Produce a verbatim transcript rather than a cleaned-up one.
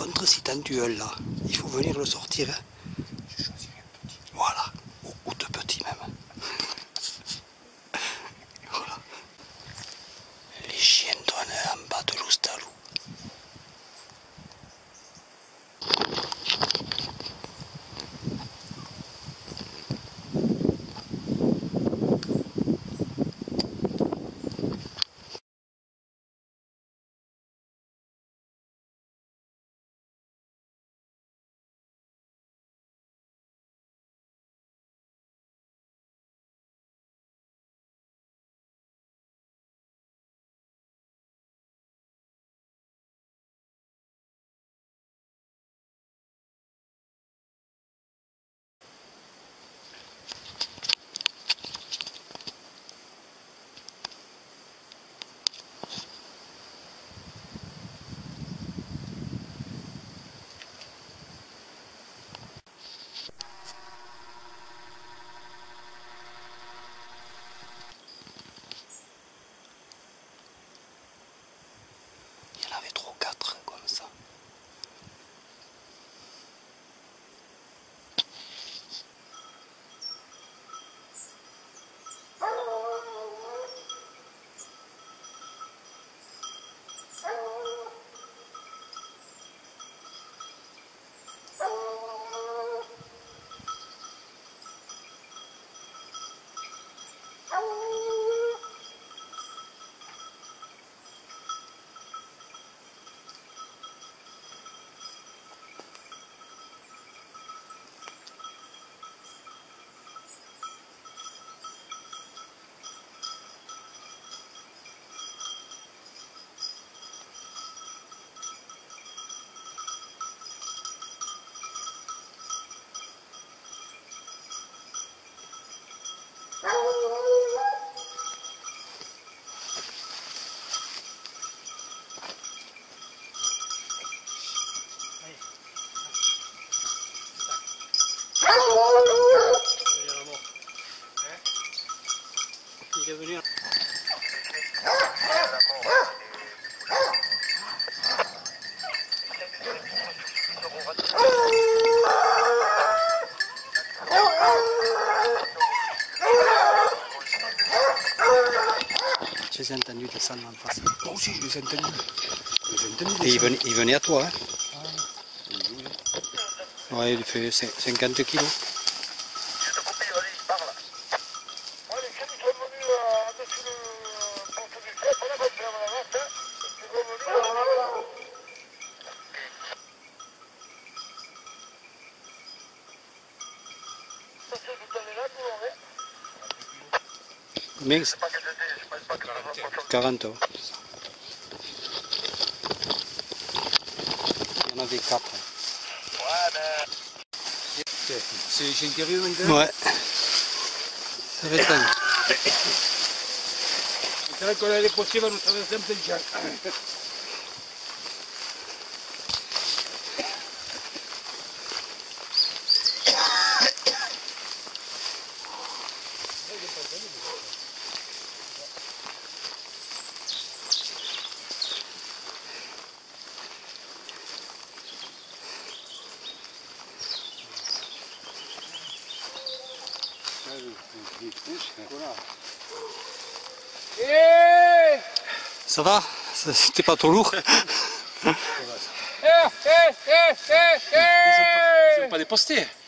contre, si t'as un duel là, il faut venir le sortir. Hein. Je choisirai un petit. Voilà, ou, ou deux petits même. Voilà. Les chiens douaneurs en bas de l'Oustalou. Il y en avait trois ou quatre comme ça. Il est venu. Je les ai entendus descendre en face. Moi aussi je les ai entendus. Je les ai entendus. Et il venait, il venait à toi. Hein. Ouais, il fait cinquante kilos. Mais quarante ans. Il y en avait quatre. C'est les chiens qui arrivent maintenant. Ouais. Ça va être dingue. C'est vrai qu'on a les postiers va nous traverser un peu le champ. Ça va? C'était pas trop lourd? Ils sont pas, ils sont pas dépostés.